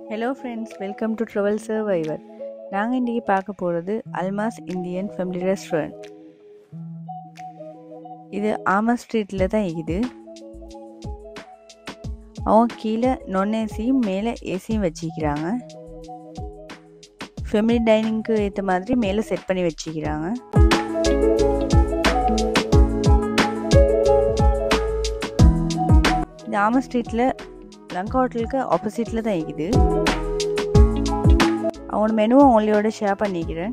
Hello friends, welcome to Travel Survivor. நாங்கள் இன்றைக்கி பார்க்க போகிறது அல்மாஸ் இந்தியன் ஃபேமிலி ரெஸ்டாரண்ட். இது ஆமர் ஸ்ட்ரீட்டில் தான் இருக்குது. அவங்க கீழே நான் ஏசியும் மேலே ஏசியும் வச்சுக்கிறாங்க. ஃபேமிலி டைனிங்க்கு ஏற்ற மாதிரி மேலே செட் பண்ணி வச்சுக்கிறாங்க. இந்த ஆமர் ஸ்ட்ரீட்டில் லங்கா ஹோட்டலுக்கு ஆப்போசிட்டில் தான் இருக்குது. அவனோட மெனுவை உங்களோட ஷேர் பண்ணிக்கிறேன்.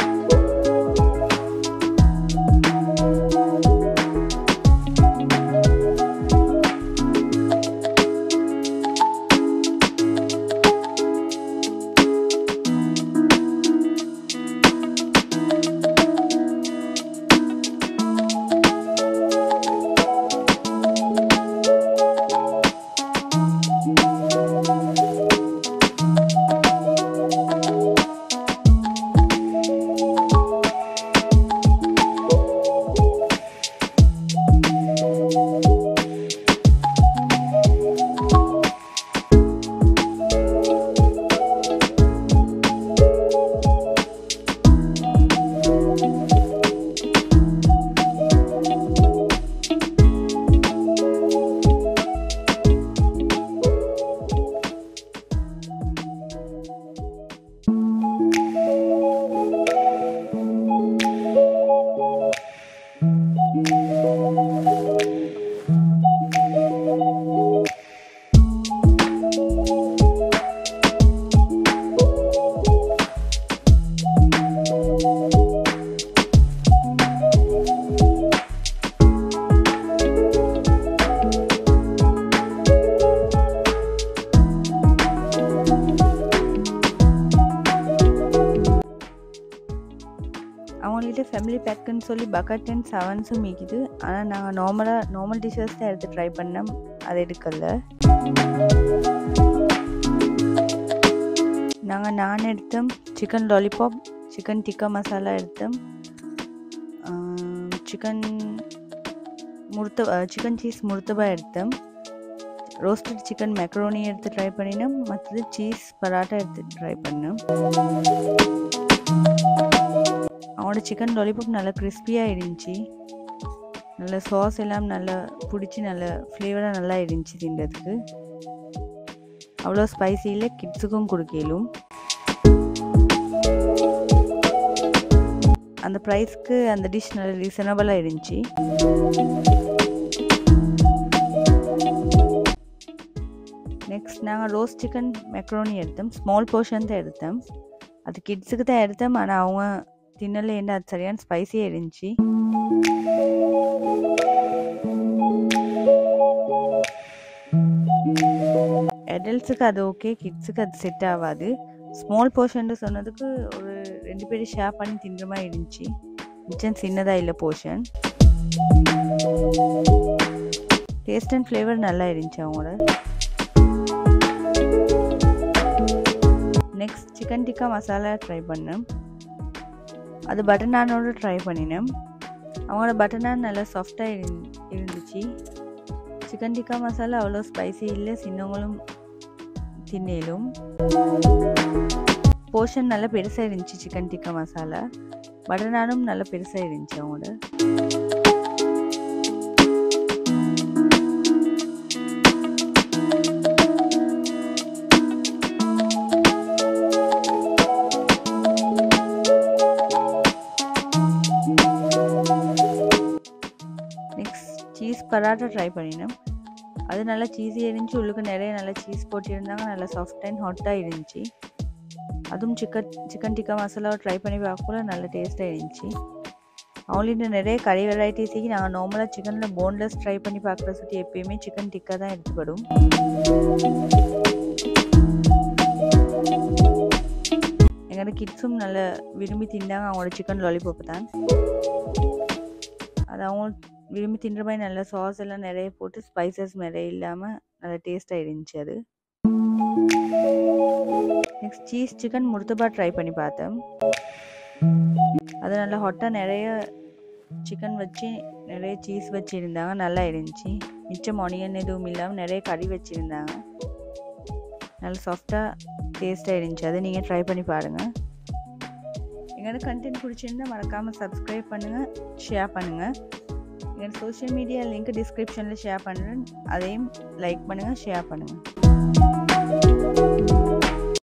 அவங்கள்ட்ட ஃபேமிலி பேக்குன்னு சொல்லி பக்கெட் அண்ட் செவன்ஸும் மிக்குது. ஆனால் நாங்கள் நார்மல் டிஷ்ஷஸ் தான் எடுத்து ட்ரை பண்ணோம், அது எடுக்கல. நான் எடுத்தோம் chicken lollipop, chicken tikka masala எடுத்தோம், சிக்கன் சீஸ் முர்த்தபா எடுத்தோம், ரோஸ்டட் சிக்கன் மெக்ரோனி எடுத்து ட்ரை பண்ணினோம், மற்றது சீஸ் பராட்டா எடுத்து ட்ரை பண்ணோம். அவனோட சிக்கன் லாலிபாப் நல்லா கிறிஸ்பியாக இருந்துச்சு. நல்ல சாஸ் எல்லாம் நல்லா பிடிச்சி நல்ல ஃப்ளேவராக நல்லா இருந்துச்சு தின்றதுக்கு. அவ்வளோ ஸ்பைசியில் கிட்ஸுக்கும் கொடுக்கலும். அந்த ப்ரைஸ்க்கு அந்த டிஷ் நல்ல ரீசனபிளாக இருந்துச்சு. நெக்ஸ்ட் நாங்கள் ரோஸ்ட் சிக்கன் மெக்ரோனி எடுத்தோம். ஸ்மால் போர்ஷன் தான் எடுத்தோம். அது கிட்ஸுக்கு தான் எடுத்தோம். ஆனால் அவங்க தின்னல என்ன அது சரியான ஸ்பைசியாக இருந்துச்சு. அடல்ட்ஸுக்கு அது ஓகே, கிட்ஸுக்கு அது செட் ஆகாது. ஸ்மால் போர்ஷன் சொன்னதுக்கு ஒரு 2 பேரும் ஷேர் பண்ணி தின்ற மாதிரி இருந்துச்சு. மிச்சம் சின்னதாக இல்லை போர்ஷன். டேஸ்ட் அண்ட் ஃப்ளேவர் நல்லா இருந்துச்சு அவங்களோட. Next chicken tikka masala try பண்ணேன். அது பட்டர் நானோடு ட்ரை பண்ணினேன். அவங்களோட பட்டர் நான் நல்லா சாஃப்டாக இருந்துச்சு. சிக்கன் டிக்கா மசாலா அவ்வளோ ஸ்பைசி இல்லை, சின்னவங்களும் தின்னலும். போர்ஷன் நல்லா பெருசாக இருந்துச்சு சிக்கன் டிக்கா மசாலா. பட்டர் நானும் நல்லா பெருசாக இருந்துச்சு அவங்களோட. சீஸ் பராட்டா ட்ரை பண்ணினோம். அது நல்லா சீஸியாக இருந்துச்சு. உள்ளுக்கு நிறைய நல்லா சீஸ் போட்டிருந்தாங்க. நல்லா சாஃப்ட் அண்ட் ஹாட்டாக இருந்துச்சு. அதுவும் சிக்கன் டிக்கா மசாலாவை ட்ரை பண்ணி பார்க்கல நல்ல டேஸ்ட்டாக இருந்துச்சு. அவங்கள்ட்ட நிறைய கறி வெரைட்டிஸுக்கு நாங்கள் நார்மலாக சிக்கனில் போன்லெஸ் ட்ரை பண்ணி பார்க்குற சுற்றி எப்பயுமே சிக்கன் டிக்கா தான் எடுத்துப்படும். எங்களோட கிட்ஸும் நல்லா விரும்பி தின்னாங்க அவங்களோட சிக்கன் லாலிபாப் தான். அது அவங்க விரும்பி தின்ற மாதிரி நல்ல சாஸ் எல்லாம் நிறைய போட்டு ஸ்பைசஸ் நிறைய இல்லாமல் நல்லா டேஸ்ட்டாக இருந்துச்சு அது. நெக்ஸ்ட் சீஸ் சிக்கன் முர்த்தபா ட்ரை பண்ணி பார்த்தேன். அது நல்லா ஹாட்டாக நிறைய சிக்கன் வச்சு நிறைய சீஸ் வச்சுருந்தாங்க, நல்லா இருந்துச்சு. மிச்சம் ஆனியன் எதுவும் இல்லாமல் நிறைய கறி வச்சுருந்தாங்க, நல்ல சாஃப்டாக டேஸ்ட்டாக இருந்துச்சு. அதை நீங்கள் ட்ரை பண்ணி பாருங்கள். எங்களோட கண்டென்ட் பிடிச்சிருந்தால் மறக்காமல் சப்ஸ்கிரைப் பண்ணுங்கள், ஷேர் பண்ணுங்கள். எங்களோட சோஷியல் மீடியா லிங்க் டிஸ்கிரிப்ஷனில் ஷேர் பண்ணுறேன், அதையும் லைக் பண்ணுங்கள், ஷேர் பண்ணுங்கள்.